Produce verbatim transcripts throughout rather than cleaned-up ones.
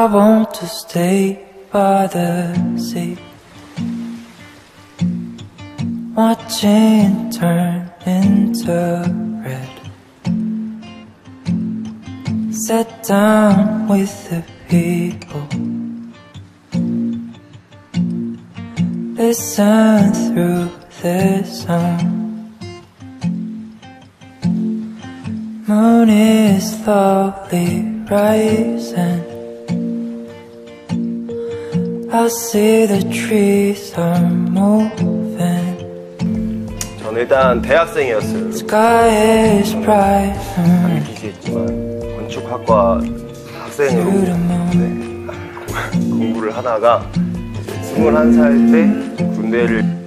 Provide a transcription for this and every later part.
I want to stay by the sea, watching turn into red. Sat down with the people, listen through the song. Moon is slowly rising, I see the trees are moving. 저는 일단 대학생이었어요. Sky is bright. 비시했지만 건축학과 학생으로 네, 공부를 하다가 이제 스물한 살 때 군대를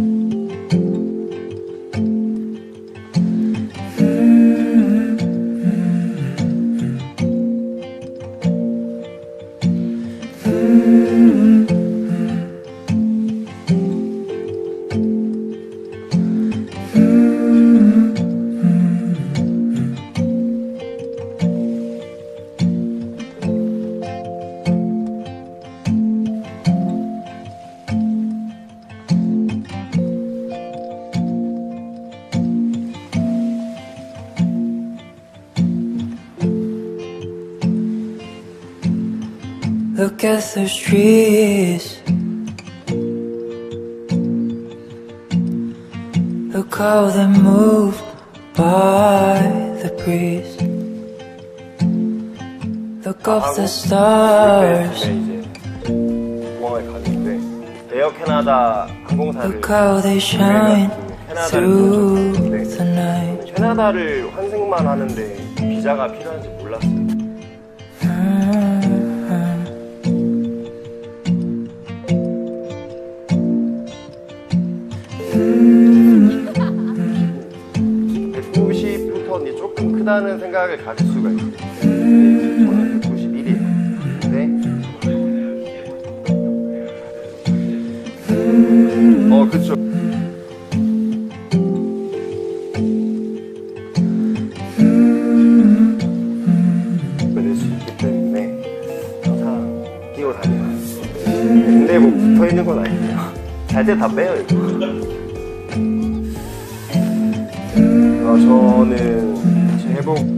Look at those trees, look how they move by the breeze. Look up the stars, 공항에 갔는데 에어 캐나다 항공사를 look how they shine through the night. 캐나다를 환승만 하는데 비자가 필요한지 몰랐어요. 백구십 톤이 조금 크다는 생각을 가질 수가 있어요. 저는 백구십일이에요. 근데 어 그쵸. 낼 수 있기 때문에 항상 끼고 다녀요. 근데 뭐 붙어 있는 건 아니에요. 잘 때 다 빼요 이거. 어, 저는 제 회복